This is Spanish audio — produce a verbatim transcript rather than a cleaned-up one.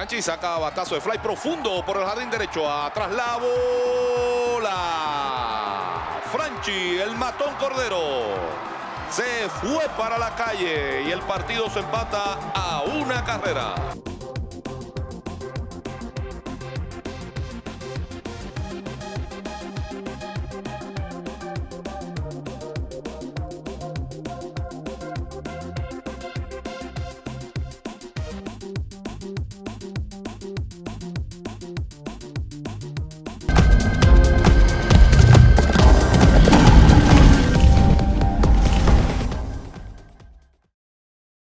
Franchi saca batazo de fly profundo por el jardín derecho. Atrás la bola. Franchi, el matón Cordero, se fue para la calle y el partido se empata a una carrera.